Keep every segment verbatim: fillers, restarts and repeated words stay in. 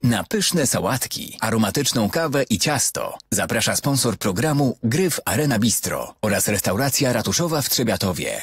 Na pyszne sałatki, aromatyczną kawę i ciasto zaprasza sponsor programu Gryf Arena Bistro oraz restauracja ratuszowa w Trzebiatowie.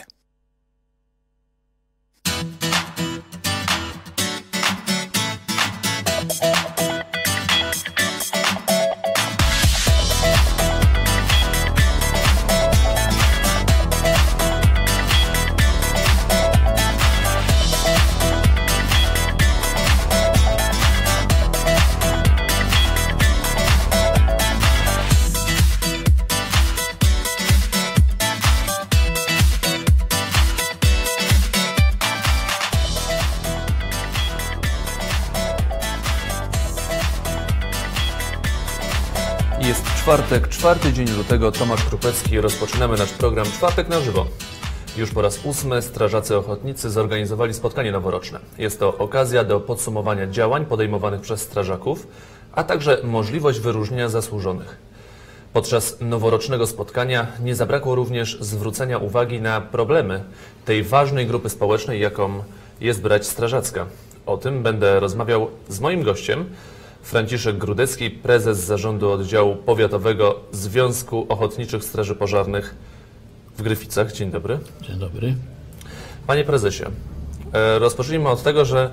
Jest czwartek, czwarty dzień lutego, Tomasz Krupecki. Rozpoczynamy nasz program Czwartek na żywo. Już po raz ósmy strażacy ochotnicy zorganizowali spotkanie noworoczne. Jest to okazja do podsumowania działań podejmowanych przez strażaków, a także możliwość wyróżnienia zasłużonych. Podczas noworocznego spotkania nie zabrakło również zwrócenia uwagi na problemy tej ważnej grupy społecznej, jaką jest brać strażacka. O tym będę rozmawiał z moim gościem, Franciszek Grudecki, prezes zarządu oddziału powiatowego Związku Ochotniczych Straży Pożarnych w Gryficach. Dzień dobry. Dzień dobry. Panie prezesie, rozpocznijmy od tego, że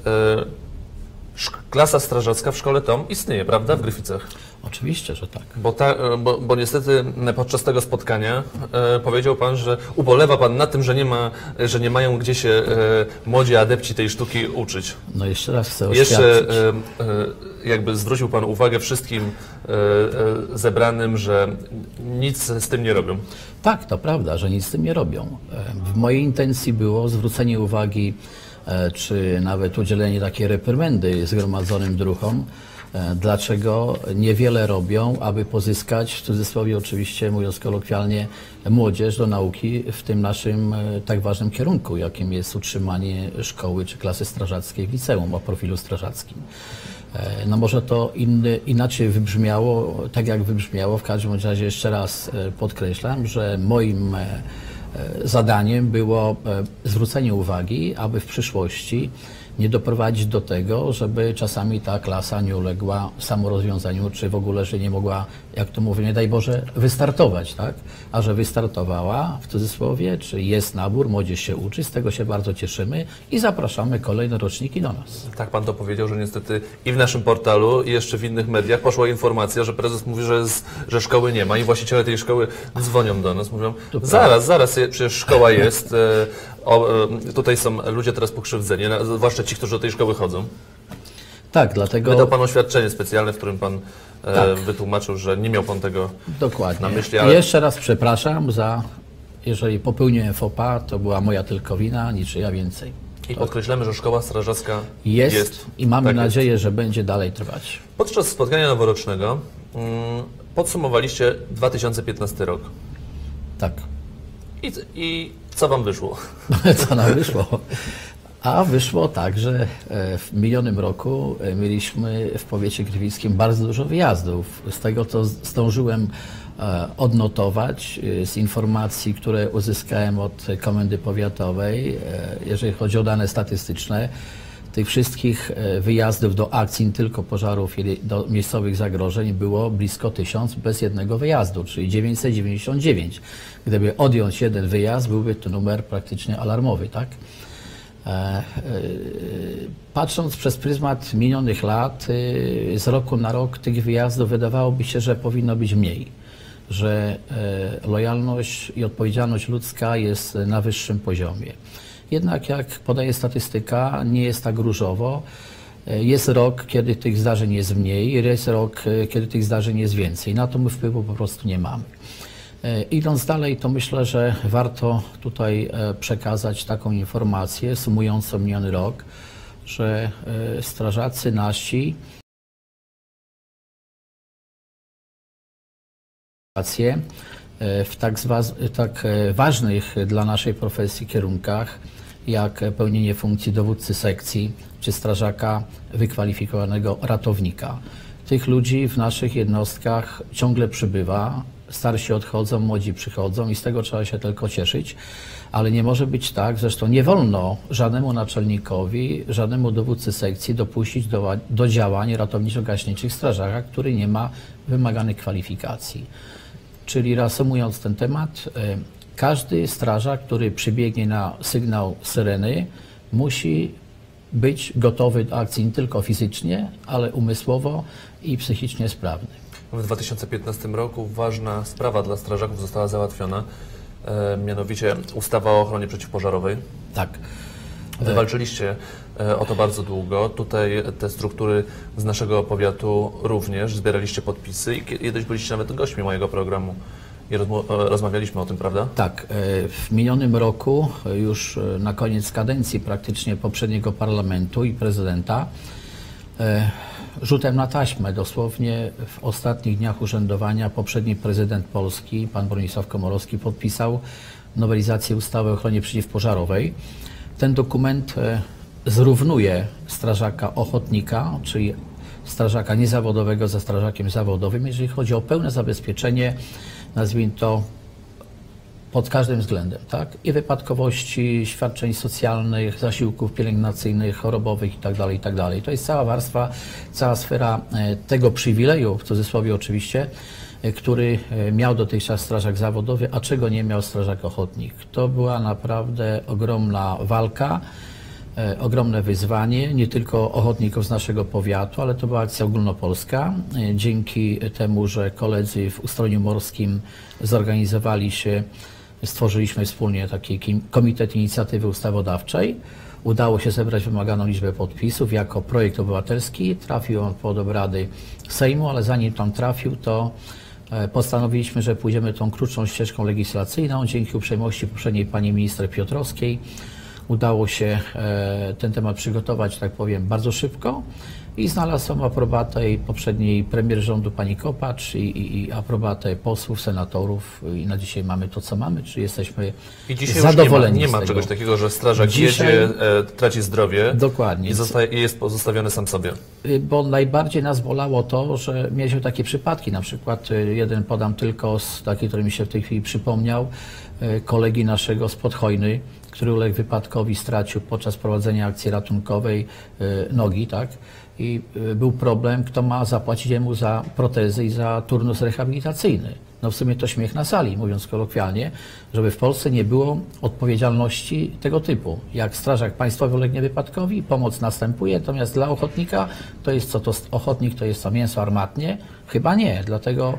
klasa strażacka w szkole T O M istnieje, prawda, w Gryficach? Oczywiście, że tak. Bo, ta, bo, bo niestety podczas tego spotkania e, powiedział Pan, że ubolewa Pan na tym, że nie, ma, że nie mają gdzie się e, młodzi adepci tej sztuki uczyć. No jeszcze raz chcę Jeszcze oświadczyć. e, e, jakby zwrócił Pan uwagę wszystkim e, e, zebranym, że nic z tym nie robią. Tak, to prawda, że nic z tym nie robią. W mojej intencji było zwrócenie uwagi, czy nawet udzielenie takiej reprymendy zgromadzonym druhom, dlaczego niewiele robią, aby pozyskać, w cudzysłowie oczywiście, mówiąc kolokwialnie, młodzież do nauki w tym naszym tak ważnym kierunku, jakim jest utrzymanie szkoły czy klasy strażackiej w liceum o profilu strażackim. No może to inny, inaczej wybrzmiało, tak jak wybrzmiało, w każdym razie jeszcze raz podkreślam, że moim zadaniem było zwrócenie uwagi, aby w przyszłości nie doprowadzić do tego, żeby czasami ta klasa nie uległa samorozwiązaniu, czy w ogóle, że nie mogła, jak to mówię, nie daj Boże, wystartować, tak? A że wystartowała, w cudzysłowie, czy jest nabór, młodzież się uczy, z tego się bardzo cieszymy i zapraszamy kolejne roczniki do nas. Tak Pan to powiedział, że niestety i w naszym portalu, i jeszcze w innych mediach poszła informacja, że prezes mówi, że, z, że szkoły nie ma i właściciele tej szkoły dzwonią do nas, mówią, To zaraz, zaraz, przecież szkoła jest, o, tutaj są ludzie teraz pokrzywdzeni, zwłaszcza ci, którzy do tej szkoły chodzą. Tak, dlatego... Wydał Pan oświadczenie specjalne, w którym Pan tak. e, wytłumaczył, że nie miał Pan tego Dokładnie. na myśli. Ale... Jeszcze raz przepraszam za, jeżeli popełniłem faux pas, to była moja tylko wina, niczyja więcej. I podkreślamy, że szkoła strażacka jest, jest i mamy tak nadzieję, jest. że będzie dalej trwać. Podczas spotkania noworocznego mm, podsumowaliście dwa tysiące piętnasty rok. Tak. I, I co Wam wyszło? Co nam wyszło? A wyszło tak, że w minionym roku mieliśmy w powiecie gryfickim bardzo dużo wyjazdów. Z tego, co zdążyłem odnotować, z informacji, które uzyskałem od Komendy Powiatowej, jeżeli chodzi o dane statystyczne, tych wszystkich wyjazdów do akcji, nie tylko pożarów i do miejscowych zagrożeń było blisko tysiąc bez jednego wyjazdu, czyli dziewięćset dziewięćdziesiąt dziewięć. Gdyby odjąć jeden wyjazd, byłby to numer praktycznie alarmowy, tak? Patrząc przez pryzmat minionych lat, z roku na rok tych wyjazdów wydawałoby się, że powinno być mniej, że lojalność i odpowiedzialność ludzka jest na wyższym poziomie. Jednak jak podaje statystyka, nie jest tak różowo. Jest rok, kiedy tych zdarzeń jest mniej, jest rok, kiedy tych zdarzeń jest więcej. Na to my wpływu po prostu nie mamy. Idąc dalej, to myślę, że warto tutaj przekazać taką informację sumującą miniony rok, że strażacy nasi w tak, tak ważnych dla naszej profesji kierunkach, jak pełnienie funkcji dowódcy sekcji czy strażaka wykwalifikowanego ratownika. Tych ludzi w naszych jednostkach ciągle przybywa. starsi odchodzą, młodzi przychodzą i z tego trzeba się tylko cieszyć, ale nie może być tak, zresztą nie wolno żadnemu naczelnikowi, żadnemu dowódcy sekcji dopuścić do, do działań ratowniczo-gaśniczych w strażakach, który nie ma wymaganych kwalifikacji. Czyli reasumując ten temat, każdy strażak, który przybiegnie na sygnał syreny, musi być gotowy do akcji nie tylko fizycznie, ale umysłowo i psychicznie sprawny. W dwa tysiące piętnastym roku ważna sprawa dla strażaków została załatwiona, e, mianowicie ustawa o ochronie przeciwpożarowej. Tak. Wy walczyliście e, o to bardzo długo. Tutaj te struktury z naszego powiatu również zbieraliście podpisy i kiedyś byliście nawet gośćmi mojego programu i rozmawialiśmy o tym, prawda? Tak. W minionym roku, już na koniec kadencji praktycznie poprzedniego parlamentu i prezydenta, rzutem na taśmę, dosłownie w ostatnich dniach urzędowania, poprzedni prezydent Polski, pan Bronisław Komorowski, podpisał nowelizację ustawy o ochronie przeciwpożarowej. Ten dokument zrównuje strażaka ochotnika, czyli strażaka niezawodowego ze strażakiem zawodowym, jeżeli chodzi o pełne zabezpieczenie, nazwijmy to, pod każdym względem, tak? I wypadkowości, świadczeń socjalnych, zasiłków pielęgnacyjnych, chorobowych itd., itd. To jest cała warstwa, cała sfera tego przywileju, w cudzysłowie oczywiście, który miał dotychczas strażak zawodowy, a czego nie miał strażak ochotnik. To była naprawdę ogromna walka, ogromne wyzwanie, nie tylko ochotników z naszego powiatu, ale to była akcja ogólnopolska. Dzięki temu, że koledzy w Ustroniu Morskim zorganizowali się, stworzyliśmy wspólnie taki Komitet Inicjatywy Ustawodawczej. Udało się zebrać wymaganą liczbę podpisów jako projekt obywatelski. Trafił on pod obrady Sejmu, ale zanim tam trafił, to postanowiliśmy, że pójdziemy tą krótszą ścieżką legislacyjną. Dzięki uprzejmości poprzedniej pani minister Piotrowskiej udało się ten temat przygotować, tak powiem, bardzo szybko i znalazł aprobatę i poprzedniej premier rządu pani Kopacz i, i, i aprobatę posłów, senatorów i na dzisiaj mamy to, co mamy, czyli jesteśmy I dzisiaj zadowoleni. Już nie ma, nie ma czegoś takiego, że strażak dzisiaj, jedzie, e, traci zdrowie dokładnie. I, zostaje, i jest pozostawiony sam sobie. Bo najbardziej nas bolało to, że mieliśmy takie przypadki, na przykład jeden podam tylko z taki, który mi się w tej chwili przypomniał, kolegi naszego z Podhojny, który uległ wypadkowi, stracił podczas prowadzenia akcji ratunkowej nogi, tak? I był problem, kto ma zapłacić mu za protezy i za turnus rehabilitacyjny. No w sumie to śmiech na sali, mówiąc kolokwialnie, żeby w Polsce nie było odpowiedzialności tego typu. Jak strażak państwowy ulegnie wypadkowi, pomoc następuje, natomiast dla ochotnika to jest co to ochotnik, to jest to mięso armatnie? Chyba nie, dlatego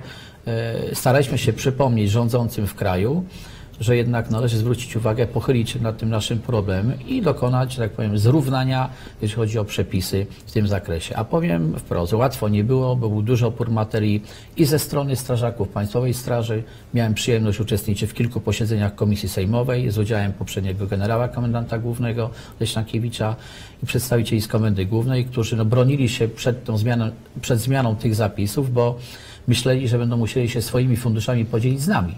e, staraliśmy się przypomnieć rządzącym w kraju, że jednak należy zwrócić uwagę, pochylić się nad tym naszym problemem i dokonać, tak powiem, zrównania, jeśli chodzi o przepisy w tym zakresie. A powiem wprost, łatwo nie było, bo był duży opór materii i ze strony strażaków Państwowej Straży. Miałem przyjemność uczestniczyć w kilku posiedzeniach Komisji Sejmowej z udziałem poprzedniego generała komendanta głównego Leśnakiewicza i przedstawicieli z Komendy Głównej, którzy no, bronili się przed tą zmianą, przed zmianą tych zapisów, bo myśleli, że będą musieli się swoimi funduszami podzielić z nami.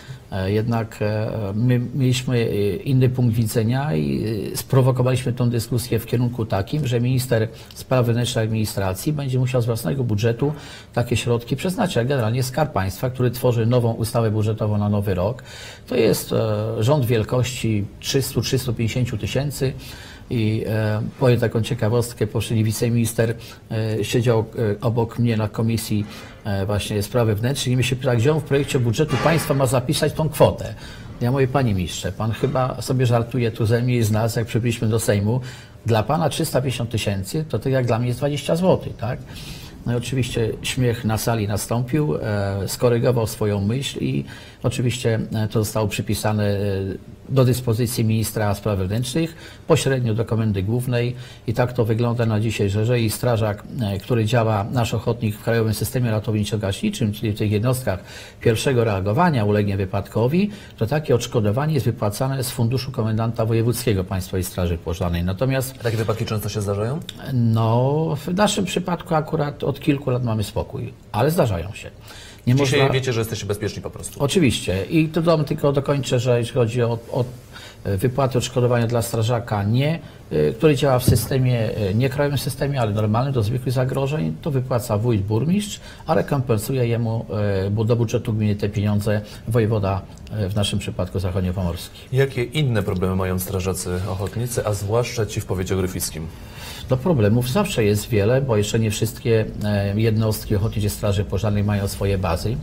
Jednak my mieliśmy inny punkt widzenia i sprowokowaliśmy tę dyskusję w kierunku takim, że minister spraw wewnętrznych i administracji będzie musiał z własnego budżetu takie środki przeznaczać. Generalnie Skarb Państwa, który tworzy nową ustawę budżetową na nowy rok, to jest rząd wielkości trzysta do trzystu pięćdziesięciu tysięcy. I e, powiem taką ciekawostkę, poprzedni wiceminister e, siedział e, obok mnie na Komisji e, właśnie Spraw Wewnętrznych i mi się pyta, gdzie on w projekcie budżetu państwa ma zapisać tą kwotę. Ja mówię, panie ministrze, pan chyba sobie żartuje tu ze mnie i z nas, jak przybyliśmy do Sejmu. Dla pana trzysta pięćdziesiąt tysięcy, to tak jak dla mnie jest dwadzieścia złotych, tak? No i oczywiście śmiech na sali nastąpił, e, skorygował swoją myśl i oczywiście to zostało przypisane e, do dyspozycji ministra spraw wewnętrznych, pośrednio do Komendy Głównej i tak to wygląda na dzisiaj, że jeżeli strażak, e, który działa, nasz ochotnik w Krajowym Systemie Ratowniczo-Gaśniczym, czyli w tych jednostkach pierwszego reagowania ulegnie wypadkowi, to takie odszkodowanie jest wypłacane z funduszu komendanta wojewódzkiego Państwowej Straży Pożarnej. Natomiast takie wypadki często się zdarzają? No, w naszym przypadku akurat od kilku lat mamy spokój, ale zdarzają się. Nie Dzisiaj można... wiecie, że jesteście bezpieczni po prostu. Oczywiście. I to dom tylko dokończę, że jeśli chodzi o, o wypłaty odszkodowania dla strażaka nie, który działa w systemie, nie krajowym systemie, ale normalnym do zwykłych zagrożeń, to wypłaca wójt, burmistrz, a rekompensuje jemu bo do budżetu gminy te pieniądze wojewoda, w naszym przypadku zachodniopomorski. Jakie inne problemy mają strażacy ochotnicy, a zwłaszcza ci w powiecie gryfickim? Do problemów zawsze jest wiele, bo jeszcze nie wszystkie jednostki Ochotniczej Straży Pożarnej mają swoje bazy.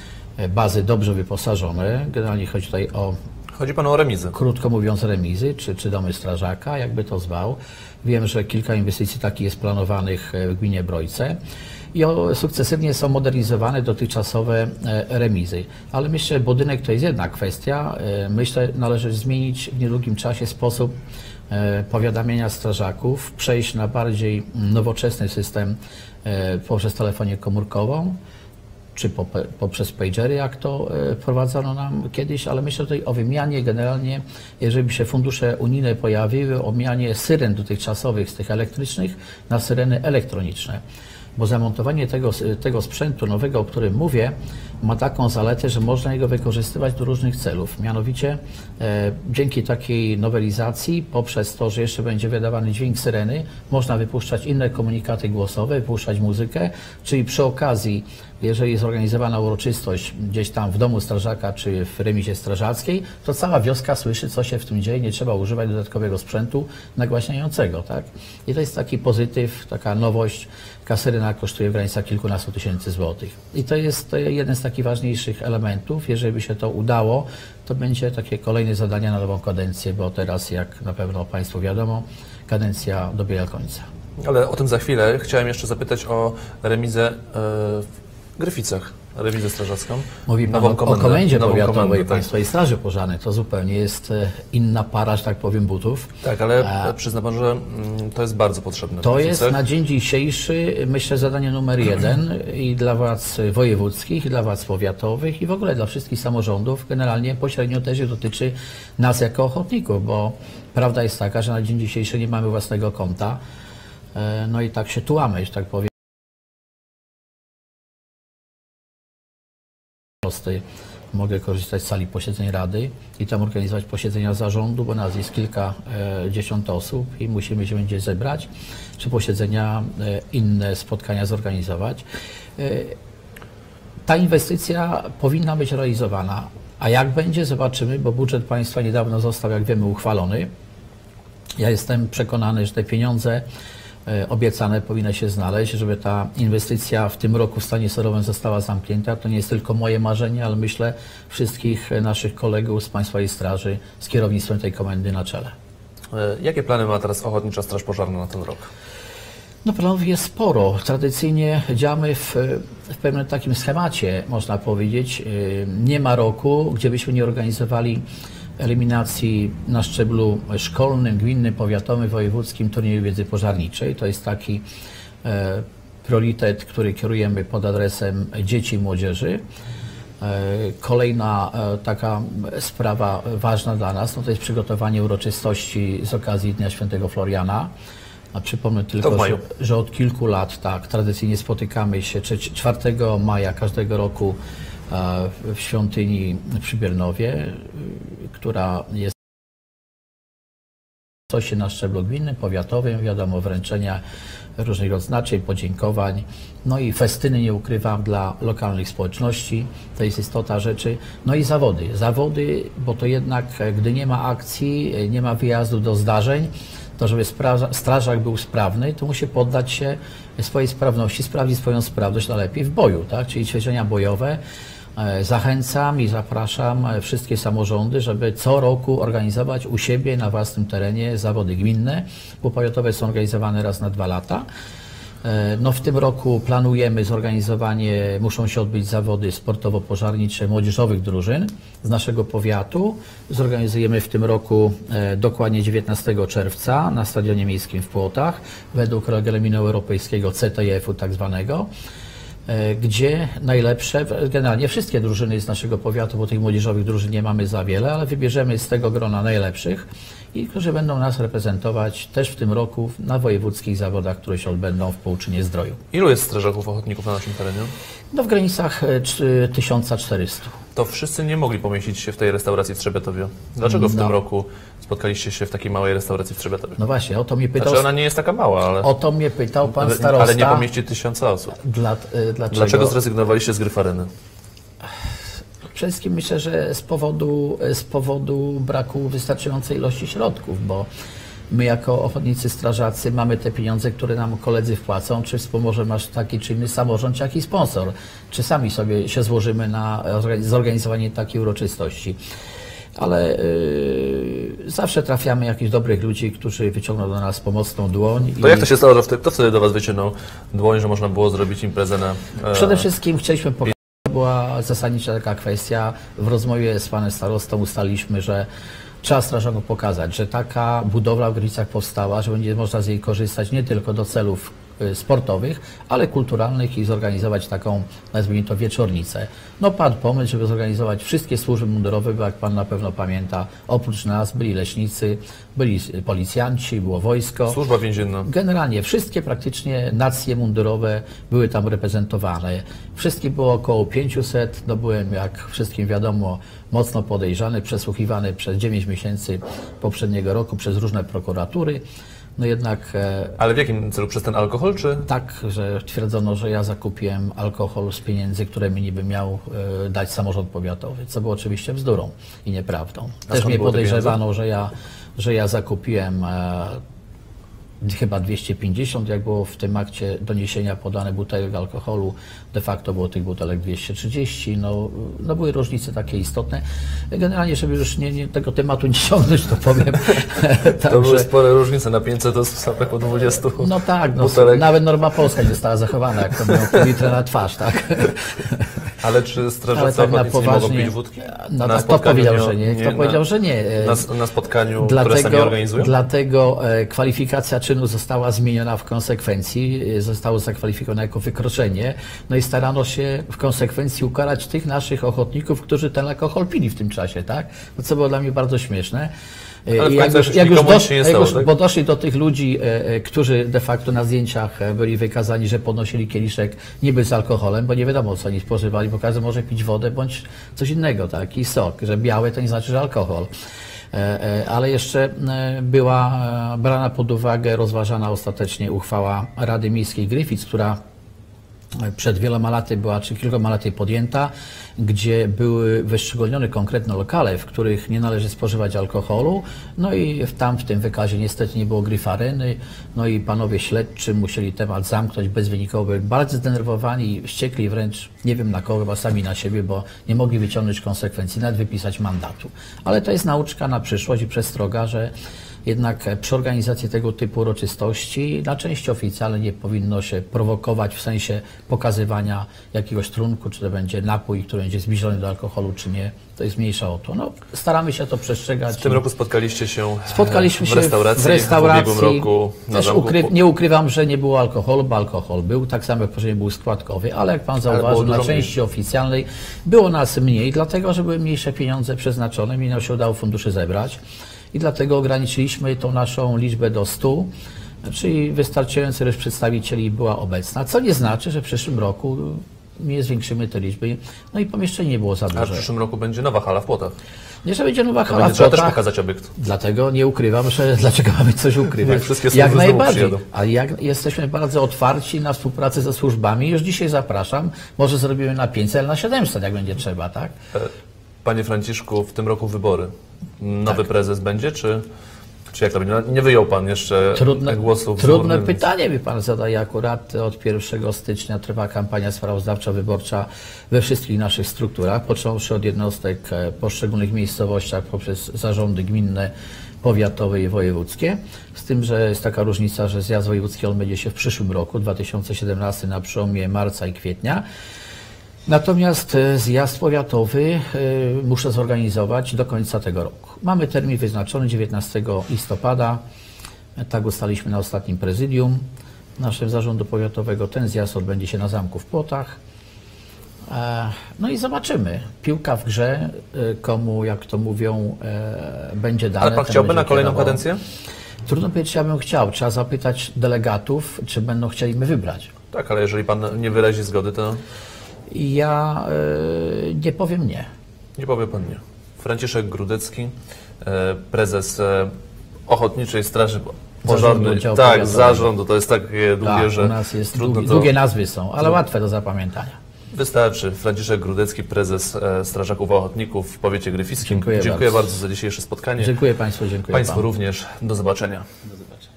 Bazy dobrze wyposażone. Generalnie chodzi tutaj o... Chodzi Panu o remizy. Krótko mówiąc remizy, czy, czy domy strażaka, jakby to zwał. Wiem, że kilka inwestycji takich jest planowanych w gminie Brojce i o, sukcesywnie są modernizowane dotychczasowe remizy. Ale myślę, że budynek to jest jedna kwestia. Myślę, należy zmienić w niedługim czasie sposób powiadamiania strażaków, przejść na bardziej nowoczesny system poprzez telefonię komórkową, czy poprzez pagery, jak to wprowadzono nam kiedyś, ale myślę tutaj o wymianie generalnie, jeżeli by się fundusze unijne pojawiły, o wymianie syren dotychczasowych z tych elektrycznych na syreny elektroniczne. Bo zamontowanie tego, tego sprzętu nowego, o którym mówię, ma taką zaletę, że można jego wykorzystywać do różnych celów. Mianowicie e, dzięki takiej nowelizacji, poprzez to, że jeszcze będzie wydawany dźwięk syreny, można wypuszczać inne komunikaty głosowe, wypuszczać muzykę, czyli przy okazji, jeżeli jest zorganizowana uroczystość gdzieś tam w domu strażaka czy w remizie strażackiej, to cała wioska słyszy, co się w tym dzieje, nie trzeba używać dodatkowego sprzętu nagłaśniającego, tak? I to jest taki pozytyw, taka nowość. Taka syrena kosztuje w granicach kilkunastu tysięcy złotych. I to jest, to jest jeden z takich ważniejszych elementów. Jeżeli by się to udało, to będzie takie kolejne zadania na nową kadencję, bo teraz, jak na pewno Państwu wiadomo, kadencja dobiega końca. Ale o tym za chwilę. Chciałem jeszcze zapytać o remizę w Gryficach, rewizję strażacką. Mówi Pan o, o Komendzie Powiatowej Państwowej Straży Pożarnej. To zupełnie jest inna para, że tak powiem, butów. Tak, ale A, przyzna Pan, że to jest bardzo potrzebne. To jest na dzień dzisiejszy, myślę, zadanie numer jeden i dla władz wojewódzkich, i dla władz powiatowych, i w ogóle dla wszystkich samorządów. Generalnie pośrednio też dotyczy nas jako ochotników, bo prawda jest taka, że na dzień dzisiejszy nie mamy własnego konta. No i tak się tułamy, że tak powiem. Mogę korzystać z sali posiedzeń Rady i tam organizować posiedzenia zarządu, bo nas jest kilkadziesiąt osób i musimy się gdzieś zebrać, czy posiedzenia, inne spotkania zorganizować. Ta inwestycja powinna być realizowana, a jak będzie, zobaczymy, bo budżet państwa niedawno został, jak wiemy, uchwalony. Ja jestem przekonany, że te pieniądze obiecane powinny się znaleźć, żeby ta inwestycja w tym roku w stanie surowym została zamknięta. To nie jest tylko moje marzenie, ale myślę wszystkich naszych kolegów z Państwowej Straży z kierownictwem tej komendy na czele. Jakie plany ma teraz Ochotnicza Straż Pożarna na ten rok? No planów jest sporo. Tradycyjnie działamy w, w pewnym takim schemacie, można powiedzieć. Nie ma roku, gdzie byśmy nie organizowali eliminacji na szczeblu szkolnym, gminnym, powiatowym, wojewódzkim turnieju wiedzy pożarniczej. To jest taki e, priorytet, który kierujemy pod adresem dzieci i młodzieży. E, kolejna e, taka sprawa ważna dla nas, no to jest przygotowanie uroczystości z okazji Dnia Świętego Floriana. A przypomnę tylko, że, że od kilku lat tak tradycyjnie spotykamy się czwartego maja każdego roku w świątyni przy Biernowie, która jest coś na szczeblu gminnym, powiatowym, wiadomo, wręczenia różnych odznaczeń, podziękowań, no i festyny, nie ukrywam, dla lokalnych społeczności, to jest istota rzeczy, no i zawody. Zawody, bo to jednak, gdy nie ma akcji, nie ma wyjazdu do zdarzeń, to żeby strażak był sprawny, to musi poddać się swojej sprawności, sprawdzić swoją sprawność najlepiej w boju, tak? Czyli ćwiczenia bojowe. Zachęcam i zapraszam wszystkie samorządy, żeby co roku organizować u siebie na własnym terenie zawody gminne, bo powiatowe są organizowane raz na dwa lata. No w tym roku planujemy zorganizowanie, muszą się odbyć zawody sportowo-pożarnicze młodzieżowych drużyn z naszego powiatu. Zorganizujemy w tym roku e, dokładnie dziewiętnastego czerwca na Stadionie Miejskim w Płotach według regulaminu europejskiego C T F u tak zwanego, e, gdzie najlepsze, generalnie wszystkie drużyny z naszego powiatu, bo tych młodzieżowych drużyn nie mamy za wiele, ale wybierzemy z tego grona najlepszych i którzy będą nas reprezentować też w tym roku na wojewódzkich zawodach, które się odbędą w Połczynie Zdroju. Ilu jest strażaków ochotników na naszym terenie? No w granicach tysiąc czterysta. to wszyscy nie mogli pomieścić się w tej restauracji w Trzebiatowie. Dlaczego w No. tym roku spotkaliście się w takiej małej restauracji w Trzebiatowie? No właśnie, o to mnie pytał, Znaczy ona nie jest taka mała, ale, o to mnie pytał pan ale, starosta. ale nie pomieści tysiąca osób. Dla, y, dlaczego? Dlaczego zrezygnowaliście z Gryfareny? Przede wszystkim myślę, że z powodu, z powodu braku wystarczającej ilości środków, bo my jako ochotnicy strażacy mamy te pieniądze, które nam koledzy wpłacą, czy wspomoże masz taki czy inny samorząd, czy jakiś sponsor, czy sami sobie się złożymy na zorganizowanie takiej uroczystości. Ale yy, zawsze trafiamy jakichś dobrych ludzi, którzy wyciągną do nas pomocną dłoń. To i... jak to się stało, że wtedy, kto wtedy do Was wyciągnął dłoń, że można było zrobić imprezę na... E... Przede wszystkim chcieliśmy pokazać, była zasadnicza taka kwestia. W rozmowie z panem starostą ustaliliśmy, że trzeba strażakom pokazać, że taka budowla w Gliwicach powstała, że będzie można z jej korzystać nie tylko do celów sportowych, ale kulturalnych i zorganizować taką, nazwijmy to, wieczornicę. No padł pomysł, żeby zorganizować wszystkie służby mundurowe, bo jak pan na pewno pamięta, oprócz nas byli leśnicy, byli policjanci, było wojsko. Służba więzienna. Generalnie wszystkie praktycznie nacje mundurowe były tam reprezentowane. Wszystkich było około pięciuset. No byłem, jak wszystkim wiadomo, mocno podejrzany, przesłuchiwany przez dziewięć miesięcy poprzedniego roku przez różne prokuratury. No jednak... Ale w jakim celu? Przez ten alkohol, czy? Tak, że twierdzono, że ja zakupiłem alkohol z pieniędzy, które mi niby miał e, dać samorząd powiatowy, co było oczywiście bzdurą i nieprawdą. A Też skąd mnie były te podejrzewano, że ja, że ja zakupiłem e, chyba dwieście pięćdziesiąt, jak było w tym akcie doniesienia podane butelek alkoholu, de facto było tych butelek dwieście trzydzieści, no, no były różnice takie istotne. Generalnie, żeby już nie, nie, tego tematu nie ciągnąć, to powiem. To Także, były spore różnice na pięćset, to są tak po dwudziestu no tak, no, butelek. nawet norma polska nie została zachowana, jak to miał pół litra na twarz, tak? Ale czy strażacy Ale tak na ochotnicy nie mogą poważnie, pić wódki? no Na tak, kto spotkaniu powiedział, że nie? Kto na- powiedział, że nie? Na, na spotkaniu, które Dlatego, sami organizują? dlatego e, kwalifikacja czynu została zmieniona w konsekwencji, e, zostało zakwalifikowane jako wykroczenie, no i starano się w konsekwencji ukarać tych naszych ochotników, którzy ten alkohol pili w tym czasie, tak? No, co było dla mnie bardzo śmieszne. E, Ale w i jak końcu już, jakoś jak już, nikomu nic dosz, się nie jak stało, już tak? bo doszli do tych ludzi, e, e, którzy de facto na zdjęciach e, byli wykazani, że podnosili kieliszek niby z alkoholem, bo nie wiadomo, co oni spożywali, bo każdy może pić wodę bądź coś innego, tak? I sok, że białe to nie znaczy, że alkohol. Ale jeszcze była brana pod uwagę, rozważana ostatecznie uchwała Rady Miejskiej Gryfic, która przed wieloma laty była, czy kilkoma laty podjęta, gdzie były wyszczególnione konkretne lokale, w których nie należy spożywać alkoholu. No i tam w tym wykazie niestety nie było Gryfareny. No i panowie śledczy musieli temat zamknąć bezwynikowo. Byli bardzo zdenerwowani, wściekli wręcz, nie wiem na kogo, chyba sami na siebie, bo nie mogli wyciągnąć konsekwencji, nawet wypisać mandatu. Ale to jest nauczka na przyszłość i przestroga, że jednak przy organizacji tego typu uroczystości na części oficjalnej nie powinno się prowokować w sensie pokazywania jakiegoś trunku, czy to będzie napój, który będzie zbliżony do alkoholu, czy nie. To jest mniejsza o to. No, staramy się to przestrzegać. W tym roku spotkaliście się Spotkaliśmy w się restauracji, w restauracji. w ubiegłym roku na Też zamku. ukry... Nie ukrywam, że nie było alkoholu, bo alkohol był, tak samo jak poprzednio był składkowy, ale jak pan zauważył, było na dużo części oficjalnej było nas mniej, dlatego że były mniejsze pieniądze przeznaczone, mi nam się udało funduszy zebrać. I dlatego ograniczyliśmy tą naszą liczbę do stu, czyli wystarczająca ilość przedstawicieli była obecna, co nie znaczy, że w przyszłym roku nie zwiększymy te liczby. No i pomieszczenie nie było za A w duże. przyszłym roku będzie nowa hala w Płotach. Nie, że będzie nowa To hala będzie w trzeba też Płotach, pokazać obiekt. Dlatego nie ukrywam, że dlaczego mamy coś ukrywać. Niech wszystkie służby Jak znowu najbardziej. przyjadą. A jak jesteśmy bardzo otwarci na współpracę ze służbami. Już dzisiaj zapraszam. Może zrobimy na pięćset, ale na siedemset, jak będzie trzeba, tak? Panie Franciszku, w tym roku wybory. Nowy Tak. prezes będzie, czy, czy jak to będzie? No, nie wyjął Pan jeszcze Trudne, głosów z trudne urny, więc- pytanie mi Pan zadaje. Akurat od pierwszego stycznia trwa kampania sprawozdawczo-wyborcza we wszystkich naszych strukturach, począwszy od jednostek w poszczególnych miejscowościach poprzez zarządy gminne, powiatowe i wojewódzkie. Z tym, że jest taka różnica, że zjazd wojewódzki odbędzie się w przyszłym roku, dwa tysiące siedemnastym, na przełomie marca i kwietnia. Natomiast e, zjazd powiatowy e, muszę zorganizować do końca tego roku. Mamy termin wyznaczony dziewiętnastego listopada. E, Tak ustaliliśmy na ostatnim prezydium naszym zarządu powiatowego. Ten zjazd odbędzie się na zamku w Płotach. E, No i zobaczymy. Piłka w grze, e, komu, jak to mówią, e, będzie dane. Ale Pan ten chciałby będzie na kolejną kierował. kadencję? Trudno powiedzieć, ja bym chciał. Trzeba zapytać delegatów, czy będą chcieli mnie wybrać. Tak, ale jeżeli Pan nie wyrazi zgody, to... I ja e, nie powiem nie. Nie powie pan nie. Franciszek Grudecki, e, prezes e, Ochotniczej Straży Pożarnej. Tak, zarządu, to jest takie długie, tak, że u nas jest trudno długie, to... długie nazwy są, ale łatwe do zapamiętania. Wystarczy. Franciszek Grudecki, prezes e, Strażaków Ochotników w powiecie gryfickim. Dziękuję, dziękuję bardzo. bardzo za dzisiejsze spotkanie. Dziękuję Państwu, dziękuję Państwu panu. również. Do zobaczenia. Do zobaczenia.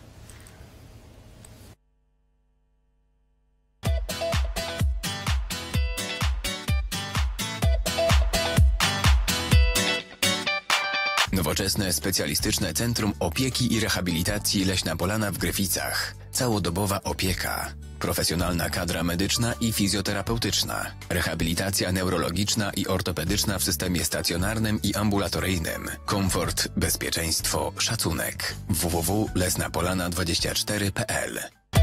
Nowoczesne, specjalistyczne Centrum Opieki i Rehabilitacji Leśna Polana w Gryficach. Całodobowa opieka. Profesjonalna kadra medyczna i fizjoterapeutyczna. Rehabilitacja neurologiczna i ortopedyczna w systemie stacjonarnym i ambulatoryjnym. Komfort, bezpieczeństwo, szacunek. w w w kropka lesna polana dwadzieścia cztery kropka p l